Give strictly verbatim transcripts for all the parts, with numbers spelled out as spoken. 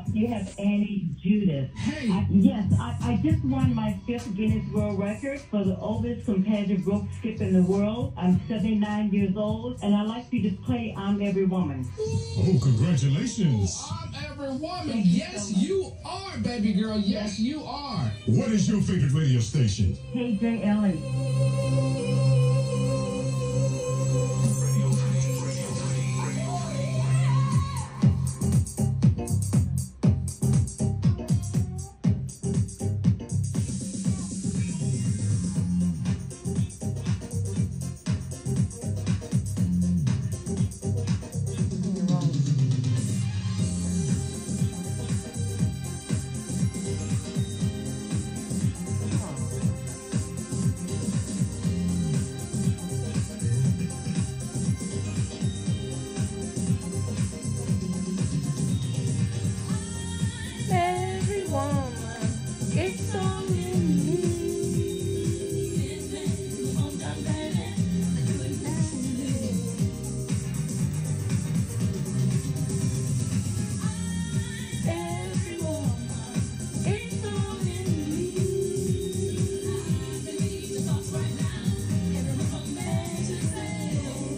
up, you have Annie Judith. Hey. I, yes, I, I just won my fifth Guinness World Record for the oldest competitive rope skip in the world. I'm seventy-nine years old, and I like you to play I'm Every Woman. Oh, congratulations. I'm every woman. Yes, you are, baby girl. Yes, you are. What is your favorite radio station? K J L H. Every woman, it's all in me. Every woman, it's all in me. Right now, every woman to say,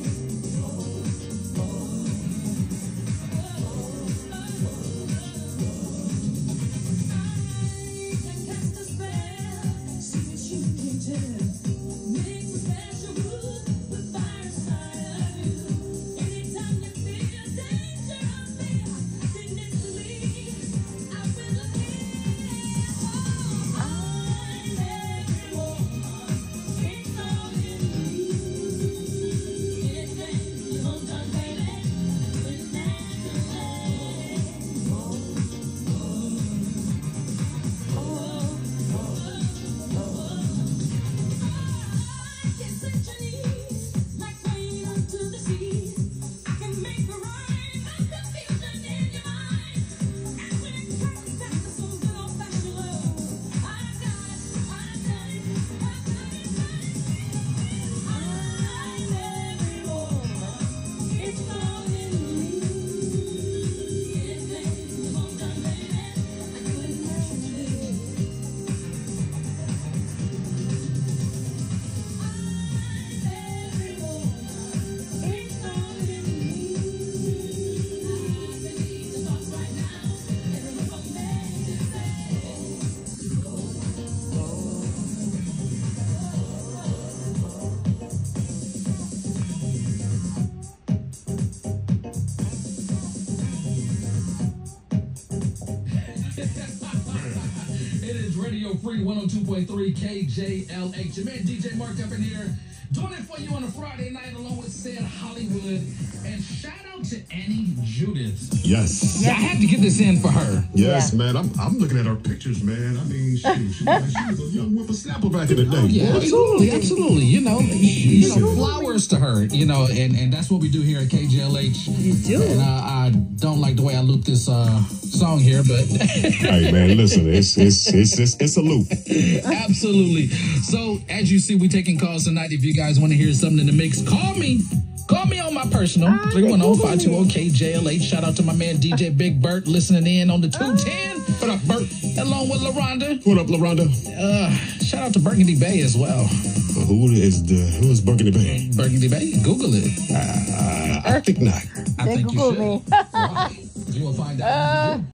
It is Radio Free one oh two point three K J L H. Your man D J Mark up in here, doing it for you on a Friday night along with Said Hollywood. And shout out to Annie Judith. Yes. Yeah, I had to get this in for her. Yes, Yeah. man. I'm I'm looking at her pictures, man. I mean, she, she, she was a young whippersnapper back in the day. Oh, yeah, boy. absolutely, absolutely. You know, you know, flowers to her. You know, and, and that's what we do here at K J L H. You do. And uh, I don't like the way I loop this uh, song here, but Hey, man, listen, it's it's it's it's, it's a loop. absolutely. So as you see, we taking calls tonight. If you guys want to hear something in the mix, call me. Call me on my personal, three one zero, five two zero, K J L H. Shout out to my man D J Big Bert listening in on the two ten. What up, Bert? Along with LaRonda. What up, LaRonda? Uh, shout out to Burgundy Bay as well. Who is the who is Burgundy Bay? Burgundy Bay? Google it. Uh, I think not. I They think you Google should. me. Why? You will find out. Uh,